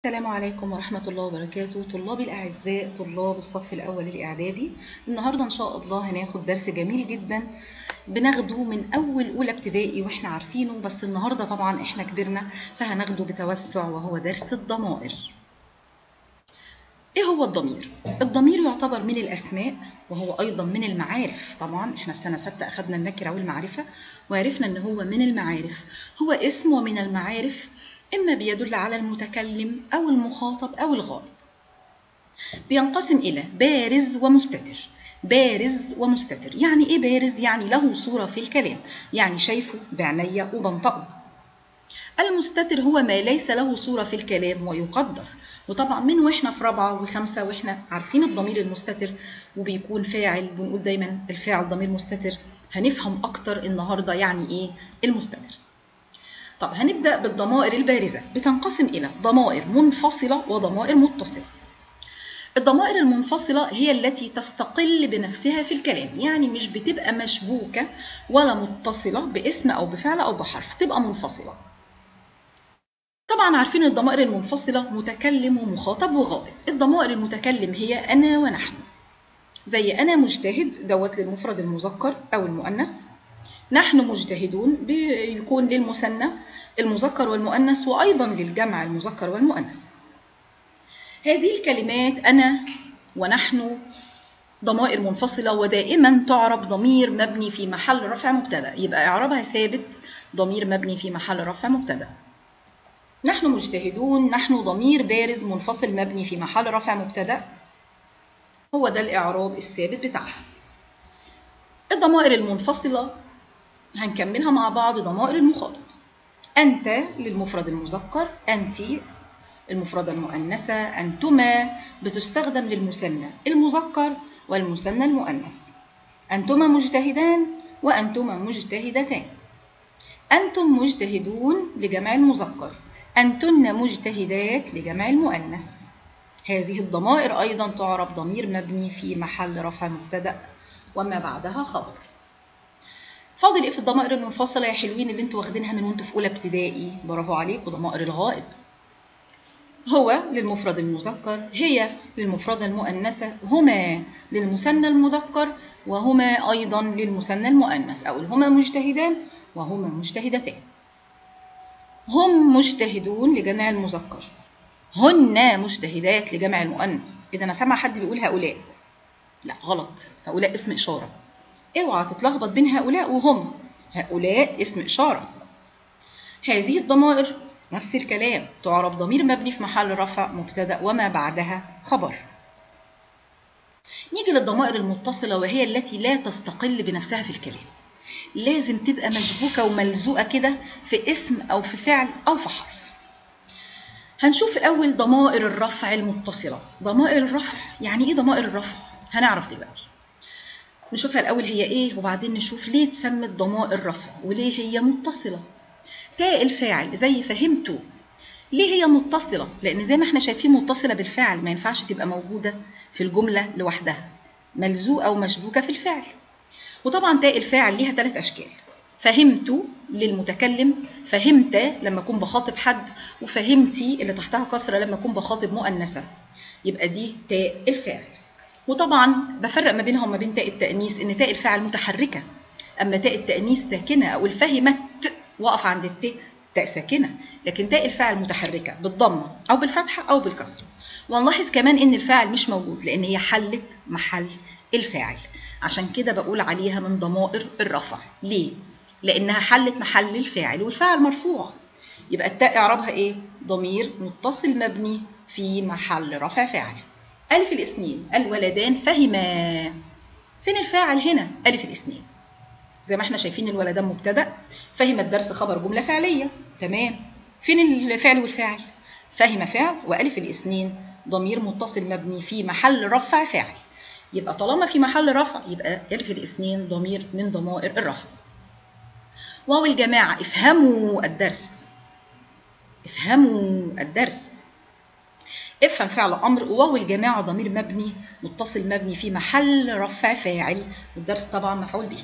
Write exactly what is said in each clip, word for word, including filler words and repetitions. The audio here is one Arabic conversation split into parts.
السلام عليكم ورحمة الله وبركاته. طلابي الأعزاء، طلاب الصف الأول الإعدادي، النهاردة إن شاء الله هناخد درس جميل جدا بناخده من أول أولى ابتدائي وإحنا عارفينه، بس النهاردة طبعا إحنا كبرنا فهناخده بتوسع، وهو درس الضمائر. إيه هو الضمير؟ الضمير يعتبر من الأسماء وهو أيضا من المعارف. طبعا إحنا في سنة ستة أخدنا النكرة والمعرفة وعرفنا إن هو من المعارف، هو اسم ومن المعارف، إما بيدل على المتكلم أو المخاطب أو الغائب. بينقسم إلى بارز ومستتر. بارز ومستتر يعني إيه بارز؟ يعني له صورة في الكلام، يعني شايفه بعينيا وبنطقه. المستتر هو ما ليس له صورة في الكلام ويقدر، وطبعا من واحنا في رابعة وخمسة واحنا عارفين الضمير المستتر وبيكون فاعل، بنقول دايما الفاعل ضمير مستتر. هنفهم أكتر النهاردة يعني إيه المستتر. طب هنبدأ بالضمائر البارزة. بتنقسم إلى ضمائر منفصلة وضمائر متصلة. الضمائر المنفصلة هي التي تستقل بنفسها في الكلام، يعني مش بتبقى مشبوكة ولا متصلة باسم أو بفعل أو بحرف، تبقى منفصلة. طبعا عارفين الضمائر المنفصلة متكلم ومخاطب وغائب. الضمائر المتكلم هي أنا ونحن، زي أنا مجتهد دوت للمفرد المذكر أو المؤنث، نحن مجتهدون بيكون للمثنى المذكر والمؤنث، وأيضا للجمع المذكر والمؤنث. هذه الكلمات أنا ونحن ضمائر منفصلة، ودائما تعرب ضمير مبني في محل رفع مبتدأ، يبقى إعرابها ثابت ضمير مبني في محل رفع مبتدأ. نحن مجتهدون، نحن ضمير بارز منفصل مبني في محل رفع مبتدأ، هو ده الإعراب الثابت بتاعها. الضمائر المنفصلة هنكملها مع بعض. ضمائر المخاطب: أنت للمفرد المذكر، أنت المفردة المؤنثة، أنتما بتستخدم للمثنى المذكر والمثنى المؤنث، أنتما مجتهدان وأنتما مجتهدتان، أنتم مجتهدون لجمع المذكر، أنتن مجتهدات لجمع المؤنث. هذه الضمائر أيضا تعرب ضمير مبني في محل رفع مبتدأ وما بعدها خبر. فاضل إيه في الضمائر المنفصلة يا حلوين اللي انتوا واخدينها من وانتوا في أولى ابتدائي؟ برافو عليكم، ضمائر الغائب. هو للمفرد المذكر، هي للمفردة المؤنثة، هما للمثنى المذكر، وهما أيضا للمثنى المؤنث، أو هما مجتهدان وهما مجتهدتان. هم مجتهدون لجمع المذكر، هن مجتهدات لجمع المؤنث. إذا أنا سامعة حد بيقول هؤلاء، لا غلط، هؤلاء اسم إشارة، اوعى تتلخبط بين هؤلاء وهم، هؤلاء اسم إشارة. هذه الضمائر نفس الكلام، تعرب ضمير مبني في محل رفع مبتدأ وما بعدها خبر. نيجي للضمائر المتصلة، وهي التي لا تستقل بنفسها في الكلام، لازم تبقى مشبوكة وملزوقة كده في اسم أو في فعل أو في حرف. هنشوف الأول ضمائر الرفع المتصلة. ضمائر الرفع يعني إيه؟ ضمائر الرفع هنعرف دلوقتي. نشوفها الأول هي إيه، وبعدين نشوف ليه اتسمت ضمائر رفع وليه هي متصلة. تاء الفاعل زي فهمتوا، ليه هي متصلة؟ لأن زي ما احنا شايفين متصلة بالفعل، ما ينفعش تبقى موجودة في الجملة لوحدها، ملزوقة ومشبوكة في الفعل. وطبعا تاء الفاعل ليها ثلاث أشكال: فهمت للمتكلم، فهمت لما أكون بخاطب حد، وفهمتي اللي تحتها كسرة لما أكون بخاطب مؤنثة، يبقى دي تاء الفاعل. وطبعا بفرق ما بينها وما بين تاء التأنيث، إن تاء الفاعل متحركة، أما تاء التأنيث ساكنة، أو الفهمت وقف عند التاء تاء ساكنة، لكن تاء الفاعل متحركة بالضمة أو بالفتحة أو بالكسرة. ونلاحظ كمان إن الفاعل مش موجود لأن هي حلت محل الفاعل، عشان كده بقول عليها من ضمائر الرفع. ليه؟ لأنها حلت محل الفاعل والفاعل مرفوع، يبقى التاء إعرابها إيه؟ ضمير متصل مبني في محل رفع فاعل. ألف الاثنين: الولدان فهما، فين الفاعل هنا؟ ألف الاثنين. زي ما احنا شايفين الولدان مبتدأ، فهم الدرس خبر جملة فعلية، تمام. فين الفعل والفاعل؟ فهم فعل، وألف الاثنين ضمير متصل مبني في محل رفع فاعل. يبقى طالما في محل رفع يبقى ألف الاثنين ضمير من ضمائر الرفع. واو الجماعة: افهموا الدرس، افهموا الدرس. افهم فعل أمر، وواو الجماعة ضمير مبني متصل مبني في محل رفع فاعل، والدرس طبعا مفعول به.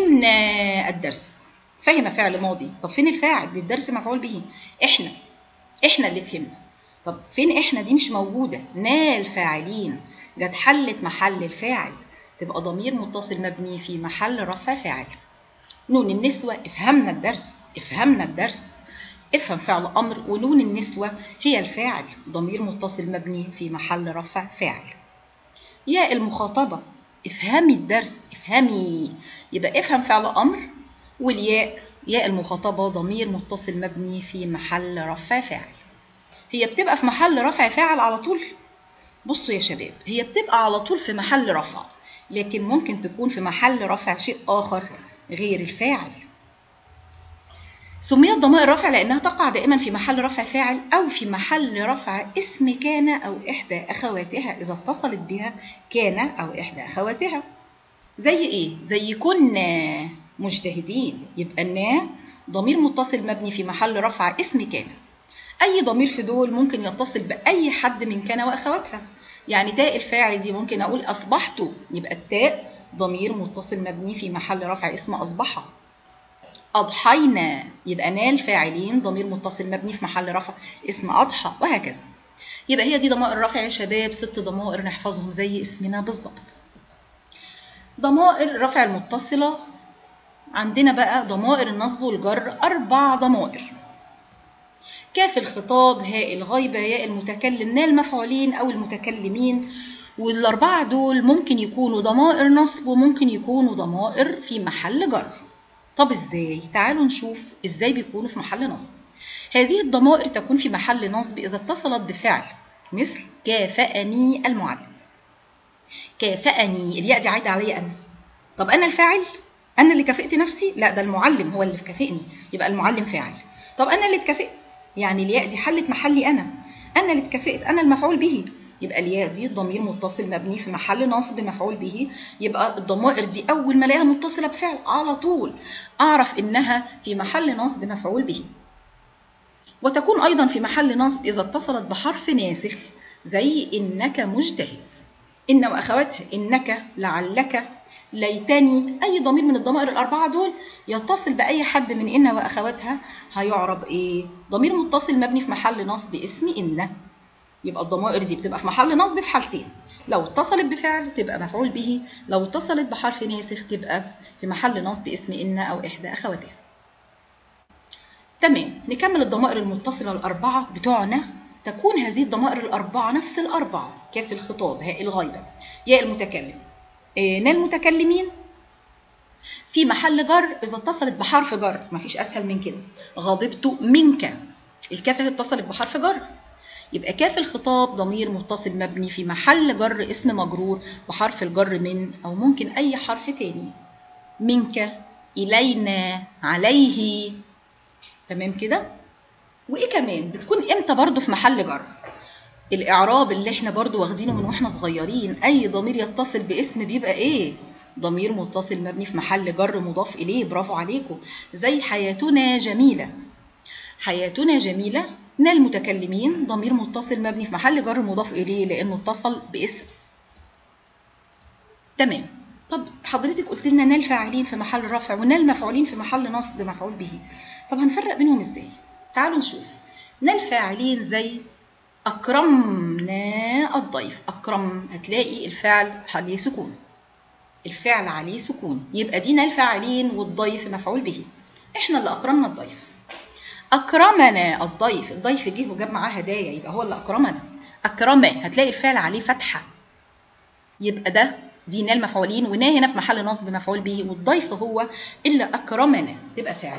فهمنا الدرس، فهم فعل ماضي، طب فين الفاعل؟ دي الدرس مفعول به، احنا احنا اللي فهمنا. طب فين احنا؟ دي مش موجودة. نا الفاعلين جت حلت محل الفاعل، تبقى ضمير متصل مبني في محل رفع فاعل. نون النسوة افهمنا الدرس، افهمنا الدرس، افهم فعل أمر، ونون النسوة هي الفاعل، ضمير متصل مبني في محل رفع فاعل. ياء المخاطبة افهمي الدرس، افهمي، يبقى افهم فعل أمر، والياء ياء المخاطبة ضمير متصل مبني في محل رفع فاعل. هي بتبقى في محل رفع فاعل على طول؟ بصوا يا شباب، هي بتبقى على طول في محل رفع، لكن ممكن تكون في محل رفع شيء آخر غير الفاعل. سميت ضمائر رفع لأنها تقع دائما في محل رفع فاعل أو في محل رفع اسم كان أو إحدى أخواتها إذا اتصلت بها كان أو إحدى أخواتها. زي إيه؟ زي كنا مجتهدين، يبقى النا ضمير متصل مبني في محل رفع اسم كان. أي ضمير في دول ممكن يتصل بأي حد من كان وأخواتها، يعني تاء الفاعل دي ممكن أقول أصبحت، يبقى التاء ضمير متصل مبني في محل رفع اسم أصبح. أضحينا، يبقى نا الفاعلين ضمير متصل مبني في محل رفع اسم أضحى، وهكذا. يبقى هي دي ضمائر الرفع يا شباب، ست ضمائر نحفظهم زي اسمنا بالظبط. ضمائر الرفع المتصلة عندنا بقى ضمائر النصب والجر، أربع ضمائر: كاف الخطاب، هاء الغيبة، ياء المتكلم، نا المفعولين أو المتكلمين. والأربعة دول ممكن يكونوا ضمائر نصب وممكن يكونوا ضمائر في محل جر. طب ازاي؟ تعالوا نشوف ازاي بيكونوا في محل نصب. هذه الضمائر تكون في محل نصب إذا اتصلت بفعل، مثل كافأني المعلم. كافأني، الياء دي عايدة عليا أنا. طب أنا الفاعل؟ أنا اللي كافئت نفسي؟ لا، ده المعلم هو اللي كافئني، يبقى المعلم فاعل. طب أنا اللي اتكافئت، يعني الياء دي حلت محلي أنا، أنا اللي اتكافئت، أنا المفعول به، يبقى الياء دي ضمير متصل مبني في محل نصب مفعول به. يبقى الضمائر دي أول ما الاقيها متصلة بفعل على طول أعرف إنها في محل نصب مفعول به. وتكون أيضا في محل نصب إذا اتصلت بحرف ناسخ، زي إنك مجتهد. إن وأخواتها، إنك، لعلك، ليتني، أي ضمير من الضمائر الأربعة دول يتصل بأي حد من إن وأخواتها هيعرب إيه؟ ضمير متصل مبني في محل نصب اسم إن. يبقى الضمائر دي بتبقى في محل نصب في حالتين: لو اتصلت بفعل تبقى مفعول به، لو اتصلت بحرف ناسخ تبقى في محل نصب اسم إن أو إحدى أخواتها. تمام، نكمل الضمائر المتصلة الأربعة بتوعنا. تكون هذه الضمائر الأربعة نفس الأربعة: كاف الخطاب، هاء الغيبة، ياء المتكلم، نا المتكلمين، في محل جر إذا اتصلت بحرف جر، مفيش أسهل من كده. غضبت منك، الكاف اتصلت بحرف جر، يبقى كاف الخطاب ضمير متصل مبني في محل جر اسم مجرور بحرف الجر من، أو ممكن أي حرف تاني. منك، إلينا، عليه. تمام كده؟ وإيه كمان بتكون إمتى برضو في محل جر؟ الإعراب اللي إحنا برضو واخدينه من وإحنا صغيرين، أي ضمير يتصل باسم بيبقى إيه؟ ضمير متصل مبني في محل جر مضاف إليه. برافو عليكم. زي حياتنا جميلة، حياتنا جميلة، نا المتكلمين ضمير متصل مبني في محل جر مضاف إليه لأنه اتصل باسم. تمام. طب حضرتك قلت لنا نا الفاعلين في محل رفع ونا المفعولين في محل نصب مفعول به، طب هنفرق بينهم إزاي؟ تعالوا نشوف. نا الفاعلين زي أكرمنا الضيف، أكرم هتلاقي الفعل عليه سكون، الفعل عليه سكون، يبقى دي نا الفاعلين والضيف مفعول به، إحنا اللي أكرمنا الضيف. أكرمنا الضيف، الضيف جه وجاب معاه هدايا، يبقى هو اللي أكرمنا. أكرمه هتلاقي الفعل عليه فتحة، يبقى ده دي نا المفعولين، ونا هنا في محل نصب مفعول به، والضيف هو اللي أكرمنا، تبقى فاعل.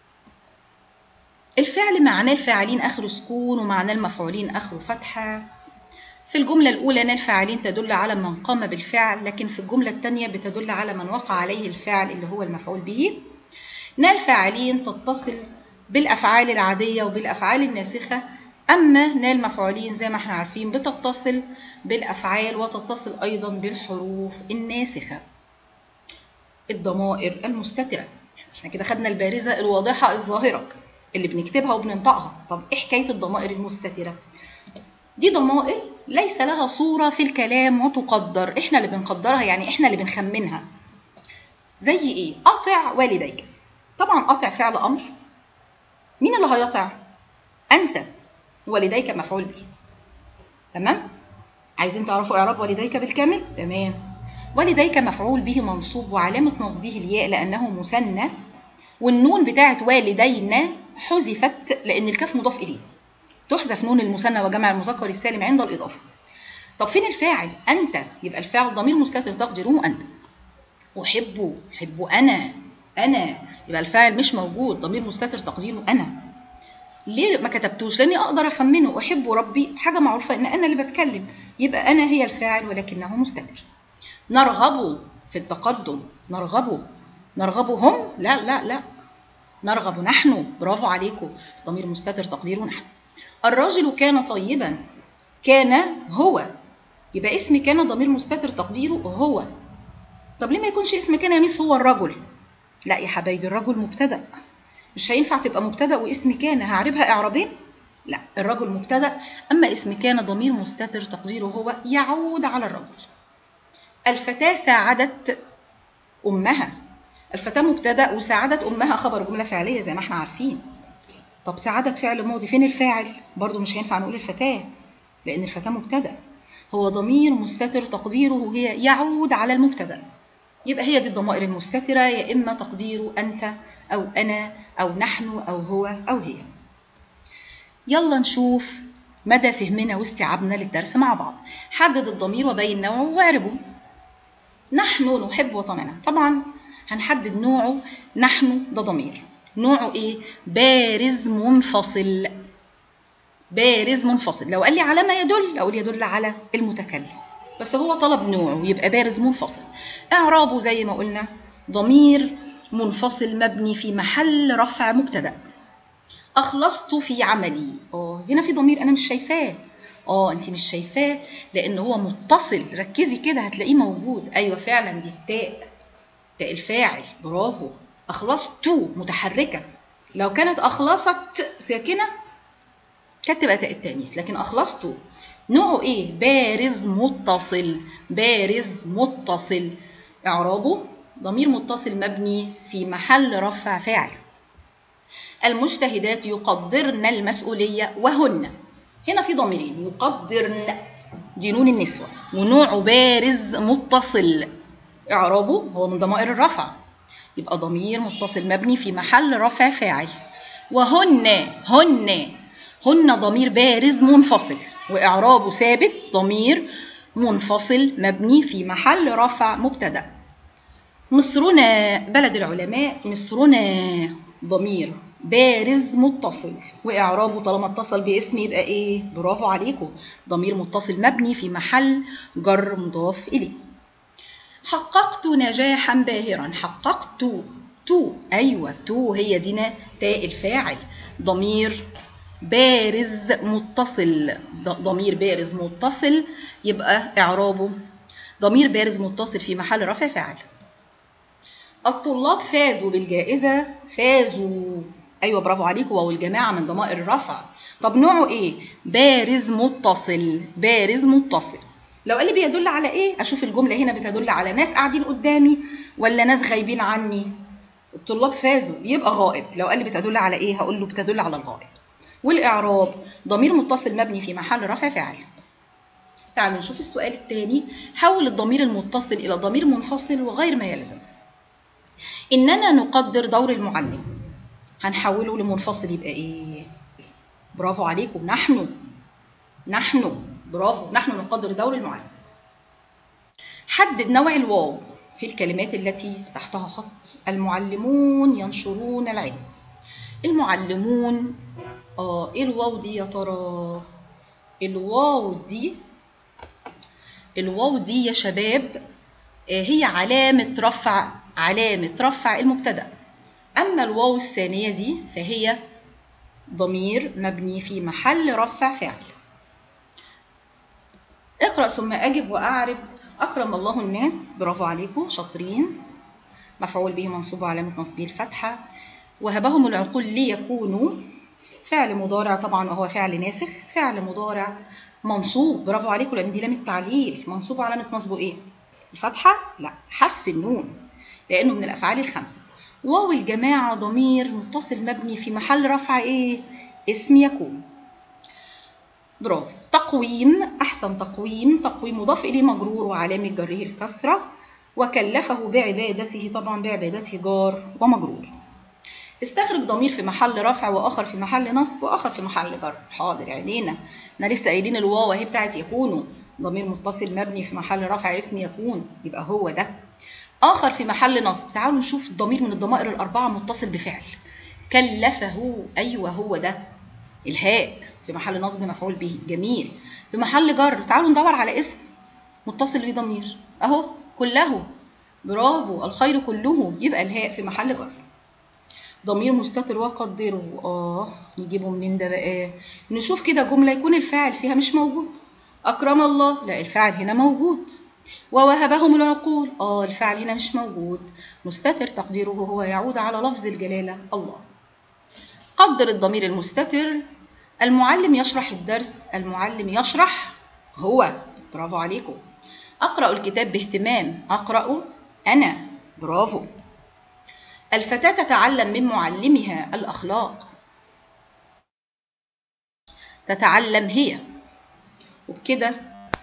الفعل معناه الفاعلين آخره سكون ومعناه المفعولين آخره فتحة. في الجملة الأولى نا الفاعلين تدل على من قام بالفعل، لكن في الجملة الثانية بتدل على من وقع عليه الفعل اللي هو المفعول به. نا الفاعلين تتصل بالأفعال العادية وبالأفعال الناسخة، أما نا المفعولين زي ما احنا عارفين بتتصل بالأفعال وتتصل أيضا بالحروف الناسخة. الضمائر المستترة، احنا كده خدنا البارزة الواضحة الظاهرة اللي بنكتبها وبننطقها. طب ايه حكاية الضمائر المستترة؟ دي ضمائر ليس لها صورة في الكلام وتقدر، احنا اللي بنقدرها، يعني احنا اللي بنخمنها. زي ايه؟ أطع والديك. طبعا أطع فعل أمر، مين اللي هيطع؟ أنت. والديك مفعول به. تمام؟ عايزين تعرفوا إعراب والديك بالكامل؟ تمام. والديك مفعول به منصوب وعلامة نصبه الياء لأنه مثنى، والنون بتاعت والدينا حذفت لأن الكاف مضاف إليه. تحذف نون المثنى وجمع المذكر السالم عند الإضافة. طب فين الفاعل؟ أنت، يبقى الفاعل ضمير مستتر تقديره أنت. أحب، أحب أنا، أنا، يبقى الفاعل مش موجود، ضمير مستتر تقديره أنا. ليه ما كتبتوش؟ لأني أقدر أخمنه. أحب ربي حاجة معروفة إن أنا اللي بتكلم، يبقى أنا هي الفاعل ولكنه مستتر. نرغب في التقدم، نرغب، نرغبهم؟ لا لا لا، نرغب نحن. برافو عليكم، ضمير مستتر تقديره نحن. الرجل كان طيبا، كان هو، يبقى اسم كان ضمير مستتر تقديره هو. طب ليه ما يكونش اسم كان يا ميس هو الرجل؟ لا يا حبايبي، الرجل مبتدأ، مش هينفع تبقى مبتدأ واسم كان، هعربها إعرابين؟ لا، الرجل مبتدأ، أما اسم كان ضمير مستتر تقديره هو يعود على الرجل. الفتاة ساعدت أمها، الفتاة مبتدأ وساعدت أمها خبر جملة فعلية زي ما احنا عارفين. طب ساعدت فعل ماضي، فين الفاعل؟ برضو مش هينفع نقول الفتاة لأن الفتاة مبتدأ، هو ضمير مستتر تقديره هي يعود على المبتدأ. يبقى هي دي الضمائر المستترة، يا إما تقديره أنت أو أنا أو نحن أو هو أو هي. يلا نشوف مدى فهمنا واستيعابنا للدرس مع بعض. حدد الضمير وبين نوعه واعربه. نحن نحب وطننا، طبعا هنحدد نوعه. نحن ده ضمير، نوعه ايه؟ بارز منفصل، بارز منفصل. لو قال لي على ما يدل اقول يدل على المتكلم، بس هو طلب نوعه يبقى بارز منفصل. اعرابه زي ما قلنا ضمير منفصل مبني في محل رفع مبتدأ. اخلصت في عملي، اه هنا في ضمير انا مش شايفاه، اه انت مش شايفاه لان هو متصل، ركزي كده هتلاقيه موجود. ايوه فعلا دي التاء، تاء الفاعل، برافو. اخلصت متحركه، لو كانت اخلصت ساكنه كانت تبقى تاء التانيث، لكن اخلصت نوعه ايه؟ بارز متصل، بارز متصل. اعرابه ضمير متصل مبني في محل رفع فاعل. المجتهدات يقدرن المسؤوليه وهن، هنا في ضميرين، يقدرن دي نون النسوه ونوعه بارز متصل. اعرابه هو من ضمائر الرفع، يبقى ضمير متصل مبني في محل رفع فاعل. وهن، هن، هن ضمير بارز منفصل واعرابه ثابت، ضمير منفصل مبني في محل رفع مبتدا. مصرنا بلد العلماء، مصرنا ضمير بارز متصل واعرابه طالما اتصل باسم يبقى ايه؟ برافو عليكم، ضمير متصل مبني في محل جر مضاف اليه. حققت نجاحا باهرا، حققت، تو، ايوه تو هي دينا تاء الفاعل، ضمير بارز متصل، ضمير بارز متصل يبقى اعرابه ضمير بارز متصل في محل رفع فاعل. الطلاب فازوا بالجائزه، فازوا، ايوه برافو عليكم، واو الجماعه من ضمائر الرفع. طب نوعه ايه؟ بارز متصل، بارز متصل. لو قال لي بيدل على ايه؟ اشوف الجمله هنا بتدل على ناس قاعدين قدامي ولا ناس غايبين عني. الطلاب فازوا يبقى غائب، لو قال لي بتدل على ايه هقول له بتدل على الغائب. والاعراب ضمير متصل مبني في محل رفع فاعل. تعالوا نشوف السؤال الثاني. حول الضمير المتصل الى ضمير منفصل وغير ما يلزم. اننا نقدر دور المعلم، هنحوله لمنفصل يبقى ايه؟ برافو عليكم، نحن، نحن، برافو، نحن نقدر دور المعلم. حدد نوع الواو في الكلمات التي تحتها خط. المعلمون ينشرون العلم. المعلمون، اه ايه الواو دي يا ترى؟ الواو دي، الواو دي يا شباب هي علامة رفع، علامة رفع المبتدأ. أما الواو الثانية دي فهي ضمير مبني في محل رفع فاعل. اقرأ ثم أجب وأعرب. أكرم الله الناس، برافو عليكم شاطرين، مفعول به منصوب علامة نصبه الفتحة. وهبهم العقول ليكونوا، فعل مضارع طبعا وهو فعل ناسخ، فعل مضارع منصوب، برافو عليكم لأن دي لام التعليل، منصوب علامة نصبه إيه؟ الفتحة؟ لا، حذف النون لأنه من الأفعال الخمسة. واو الجماعة ضمير متصل مبني في محل رفع إيه؟ اسم يكون. برافو. تقويم، أحسن تقويم. تقويم مضاف إليه مجرور وعلامة جره الكسرة. وكلفه بعبادته، طبعا بعبادته جار ومجرور. استخرج ضمير في محل رفع وآخر في محل نصب وآخر في محل جر. حاضر يا عينينا، احنا لسه قايلين الواو اهي بتاعت يكون، ضمير متصل مبني في محل رفع اسم يكون، يبقى هو ده. آخر في محل نصب. تعالوا نشوف الضمير من الضمائر الأربعة متصل بفعل. كلفه، أيوه هو ده. الهاء في محل نصب مفعول به، جميل. في محل جر تعالوا ندور على اسم متصل به ضمير اهو، كله، برافو، الخير كله، يبقى الهاء في محل جر. ضمير مستتر وقدره، اه نجيبه منين ده بقى؟ نشوف كده جمله يكون الفاعل فيها مش موجود. اكرم الله، لا الفاعل هنا موجود. ووهبهم العقول، اه الفاعل هنا مش موجود. مستتر تقديره هو يعود على لفظ الجلاله الله. قدر الضمير المستتر. المعلم يشرح الدرس، المعلم يشرح هو، برافو عليكم. أقرأ الكتاب باهتمام، أقرأ أنا، برافو. الفتاة تتعلم من معلمها الأخلاق، تتعلم هي. وبكده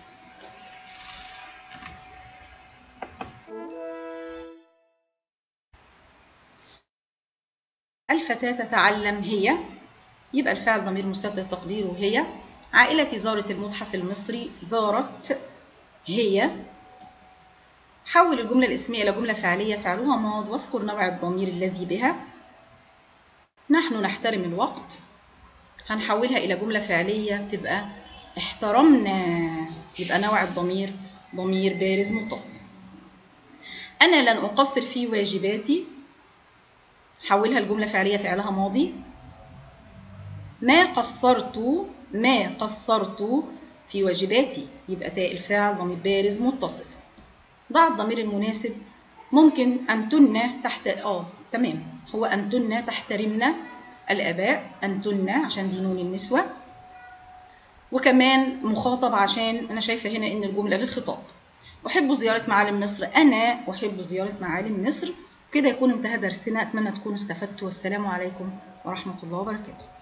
الفتاة تتعلم هي، يبقى الفعل ضمير مستتر تقديره هي. عائلتي زارت المتحف المصري، زارت هي. حول الجملة الاسمية إلى جملة فعلية فعلها ماض واذكر نوع الضمير الذي بها. نحن نحترم الوقت، هنحولها إلى جملة فعلية تبقى احترمنا، يبقى نوع الضمير ضمير بارز متصل. أنا لن أقصر في واجباتي، حولها لجملة فعلية فعلها ماضي. ما قصرت، ما قصرت في واجباتي، يبقى تاء الفاعل ضمير بارز متصل. ضع الضمير المناسب. ممكن أنتن تحت اه تمام، هو أنتن تحترمن الآباء، أنتن عشان دي نون النسوة، وكمان مخاطب عشان أنا شايفة هنا إن الجملة للخطاب. أحب زيارة معالم مصر، أنا أحب زيارة معالم مصر. كده يكون انتهى درسنا، أتمنى تكونوا استفدتوا، والسلام عليكم ورحمة الله وبركاته.